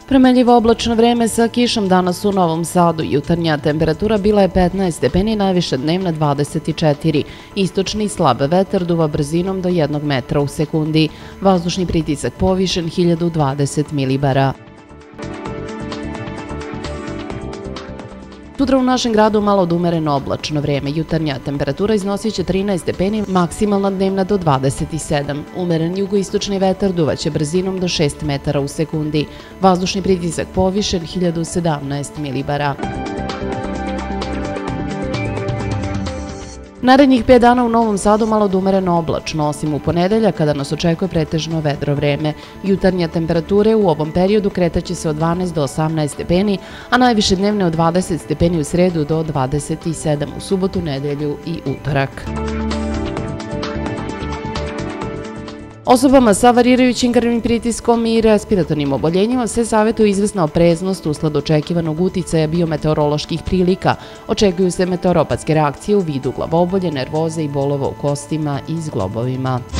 Promenljivo oblačno vreme sa kišom danas u Novom Sadu. Jutarnja temperatura bila je 15 stepeni, najviša dnevna 24. Istočni slab vetar duva brzinom do 1 metra u sekundi. Vazdušni pritisak povišen 1020 milibara. Sutra u našem gradu malo odumereno oblačno vreme. Jutarnja temperatura iznosit će 13 stepeni, maksimalna dnevna do 27. Umeren jugoistočni vetar duvaće brzinom do 6 metara u sekundi. Vazdušni pritisak povišen 1017 milibara. Narednih 5 dana u Novom Sadu malo odumereno oblačno, osim u ponedeljak kada nas očekuje pretežno vedro vreme. Jutarnja temperature u ovom periodu kretaće se od 12 do 18 stepeni, a najviše dnevne od 20 stepeni u sredu do 27 u subotu, nedelju i utorak. Osobama sa varirajućim krvnim pritiskom i respiratornim oboljenjima se savjetuje izvesna opreznost usled očekivanog uticaja biometeoroloških prilika. Očekuju se meteoropatske reakcije u vidu glavobolje, nervoze i bolova u kostima i zglobovima.